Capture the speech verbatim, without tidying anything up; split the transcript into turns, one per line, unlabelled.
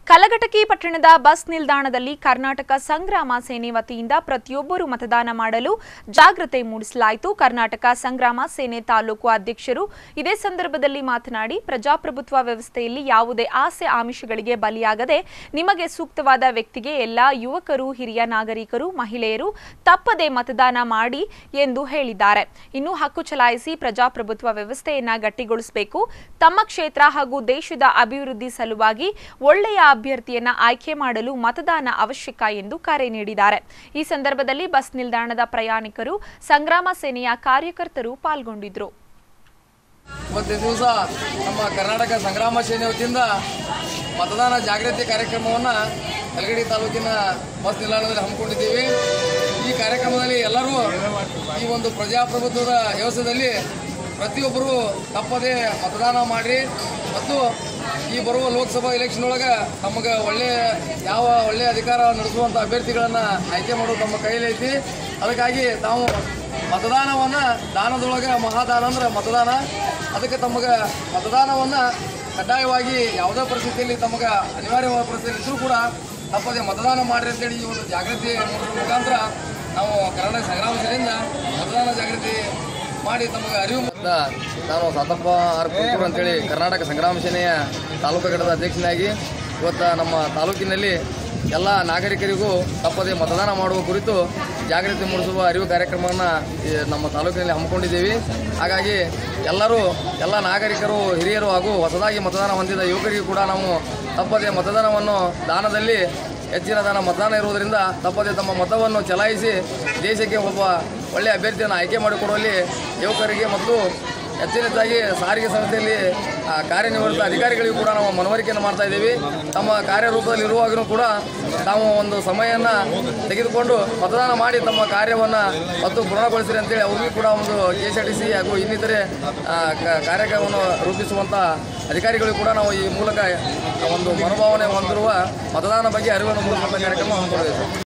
ಕಲಘಟಕಿ ಪಟ್ಟಣದ ಬಸ್ ನಿಲ್ದಾಣದಲ್ಲಿ ಕರ್ನಾಟಕ ಸಂಗ್ರಾಮ ಸೇನೆ ವತಿಯಿಂದ ಪ್ರತಿಯೊಬ್ಬರು ಮತದಾನ ಮಾಡಲು ಜಾಗೃತಿ ಮೂಡಿಸಲಾಯಿತು. ಕರ್ನಾಟಕ ಸಂಗ್ರಾಮ ಸೇನೆ ತಾಲೂಕು ಅಧ್ಯಕ್ಷರು ಇದೇ ಸಂದರ್ಭದಲ್ಲಿ ಮಾತನಾಡಿ, ಪ್ರಜಾಪ್ರಭುತ್ವ ವ್ಯವಸ್ಥೆಯಲ್ಲಿ ಯಾವುದೇ ಆಸೆ ಆಮಿಷಗಳಿಗೆ ಬಲಿಯಾಗದೆ ನಿಮಗೆ ಸೂಕ್ತವಾದ ವ್ಯಕ್ತಿಗೆ ಎಲ್ಲಾ ಯುವಕರು, ಹಿರಿಯ ನಾಗರಿಕರು, ಮಹಿಳೆಯರು ತಪ್ಪದೆ ಮತದಾನ ಮಾಡಿ ಎಂದು ಹೇಳಿದ್ದಾರೆ. ಇನ್ನು ಹಕ್ಕು ಚಲಾಯಿಸಿ ಪ್ರಜಾಪ್ರಭುತ್ವ ವ್ಯವಸ್ಥೆಯನ್ನ ಗಟ್ಟಿಗೊಳಿಸಬೇಕು. ತಮ್ಮ ಕ್ಷೇತ್ರ ಹಾಗೂ ದೇಶದ ಅಭಿವೃದ್ಧಿ ಸಲುವಾಗಿ ಒಳ್ಳೆಯ ಅಭ್ಯರ್ಥಿಯನ್ನ ಆಯ್ಕೆ ಮಾಡಲು ಮತದಾನ ಅವಶ್ಯಕ ಎಂದು ಕರೆ ನೀಡಿದ್ದಾರೆ. ಈ ಸಂದರ್ಭದಲ್ಲಿ ಬಸ್ ನಿಲ್ದಾಣದ ಪ್ರಯಾಣಿಕರು, ಸಂಗ್ರಾಮ ಸೇನೆಯ ಕಾರ್ಯಕರ್ತರು ಪಾಲ್ಗೊಂಡಿದ್ದರು.
ಇವತ್ತು ದಿವಸ ನಮ್ಮ ಕರ್ನಾಟಕ ಸಂಗ್ರಾಮ ಸೇನೆ ವತಿಯಿಂದ ಮತದಾನ ಜಾಗೃತಿ ಕಾರ್ಯಕ್ರಮವನ್ನು ಕಲಘಟಗಿ ತಾಲೂಕಿನ ಬಸ್ ನಿಲ್ದಾಣದಲ್ಲಿ ಹಮ್ಮಿಕೊಂಡಿದ್ದೀವಿ. ಈ ಕಾರ್ಯಕ್ರಮದಲ್ಲಿ ಎಲ್ಲರೂ ಈ ಒಂದು ಪ್ರಜಾಪ್ರಭುತ್ವದ ವ್ಯವಸ್ಥೆಯಲ್ಲಿ ಪ್ರತಿಯೊಬ್ಬರು ತಪ್ಪದೇ ಮತದಾನ ಮಾಡಿ ಮತ್ತು ಈ ಬರುವ ಲೋಕಸಭಾ ಎಲೆಕ್ಷನ್ ಒಳಗೆ ನಮಗೆ ಒಳ್ಳೆಯ ಯಾವ ಒಳ್ಳೆಯ ಅಧಿಕಾರ ನಡೆಸುವಂಥ ಅಭ್ಯರ್ಥಿಗಳನ್ನು ಆಯ್ಕೆ ಮಾಡೋದು ನಮ್ಮ ಕೈಲೈತಿ. ಅದಕ್ಕಾಗಿ ತಾವು ಮತದಾನವನ್ನು ದಾನದೊಳಗೆ ಮಹಾದಾನ ಅಂದ್ರೆ ಮತದಾನ. ಅದಕ್ಕೆ ತಮಗೆ ಮತದಾನವನ್ನು ಕಡ್ಡಾಯವಾಗಿ ಯಾವುದೇ ಪರಿಸ್ಥಿತಿಯಲ್ಲಿ ತಮಗೆ ಅನಿವಾರ್ಯವಾದ ಪರಿಸ್ಥಿತಿ ಇದ್ದರೂ ಕೂಡ ತಪ್ಪದೆ ಮತದಾನ ಮಾಡಿರಿ ಅಂತೇಳಿ ಈ ಒಂದು ಜಾಗೃತಿ ಮೂಡಿಸುವ ಮುಖಾಂತರ ನಾವು ಕರ್ನಾಟಕ ಸಂಗ್ರಾಮ ಸೇನೆಯಿಂದ ಮತದಾನ ಜಾಗೃತಿ ಮಾಡಿ ತಮಗೆ ಅರಿವು. ನಾನು ಸಾತಪ್ಪ ಆರ್ ಕುರ್ಕೂರ್ ಅಂತೇಳಿ ಕರ್ನಾಟಕ ಸಂಗ್ರಾಮ ಸೇನೆಯ ತಾಲೂಕು ಘಟಕದ ಅಧ್ಯಕ್ಷನಾಗಿ ಇವತ್ತು ನಮ್ಮ ತಾಲೂಕಿನಲ್ಲಿ ಎಲ್ಲ ನಾಗರಿಕರಿಗೂ ತಪ್ಪದೆ ಮತದಾನ ಮಾಡುವ ಕುರಿತು ಜಾಗೃತಿ ಮೂಡಿಸುವ ಅರಿವು ಕಾರ್ಯಕ್ರಮವನ್ನು ನಮ್ಮ ತಾಲೂಕಿನಲ್ಲಿ ಹಮ್ಮಿಕೊಂಡಿದ್ದೀವಿ. ಹಾಗಾಗಿ ಎಲ್ಲರೂ ಎಲ್ಲ ನಾಗರಿಕರು, ಹಿರಿಯರು ಹಾಗೂ ಹೊಸದಾಗಿ ಮತದಾನ ಹೊಂದಿದ ಯುವಕರಿಗೂ ಕೂಡ ನಾವು ತಪ್ಪದೆ ಮತದಾನವನ್ನು ದಾನದಲ್ಲಿ ಹೆಚ್ಚಿನ ದಾನ ಮತದಾನ ಇರುವುದರಿಂದ ತಪ್ಪದೆ ತಮ್ಮ ಮತವನ್ನು ಚಲಾಯಿಸಿ ದೇಶಕ್ಕೆ ಒಬ್ಬ ಒಳ್ಳೆಯ ಅಭ್ಯರ್ಥಿಯನ್ನು ಆಯ್ಕೆ ಮಾಡಿಕೊಡುವಲ್ಲಿ ಯುವಕರಿಗೆ ಮತ್ತು ಹೆಚ್ಚಿನದಾಗಿ ಸಾರಿಗೆ ಸಂಸ್ಥೆಯಲ್ಲಿ ಕಾರ್ಯನಿರ್ವಹಿಸಿದ ಅಧಿಕಾರಿಗಳಿಗೂ ಕೂಡ ನಾವು ಮನವರಿಕೆಯನ್ನು ಮಾಡ್ತಾ ಇದ್ದೀವಿ. ತಮ್ಮ ಕಾರ್ಯರೂಪದಲ್ಲಿ ಇರುವಾಗಲೂ ಕೂಡ ತಾವು ಒಂದು ಸಮಯವನ್ನು ತೆಗೆದುಕೊಂಡು ಮತದಾನ ಮಾಡಿ ತಮ್ಮ ಕಾರ್ಯವನ್ನು ಮತ್ತು ಪೂರ್ಣಗೊಳಿಸಿರಿ ಅಂತೇಳಿ ಅವ್ರಿಗೂ ಕೂಡ ಒಂದು K S R T C ಹಾಗೂ ಇನ್ನಿತರೆ ಕಾರ್ಯಕ್ರಮವನ್ನು ರೂಪಿಸುವಂಥ ಅಧಿಕಾರಿಗಳಿಗೂ ಕೂಡ ನಾವು ಈ ಮೂಲಕ ಒಂದು ಮನೋಭಾವನೆ ಹೊಂದಿರುವ ಮತದಾನ ಬಗ್ಗೆ ಅರಿವನ್ನು ಮೂಡಿಸುವಂಥ ಕಾರ್ಯಕ್ರಮ ಹಮ್ಮಿಕೊಂಡಿದ್ದೇವೆ.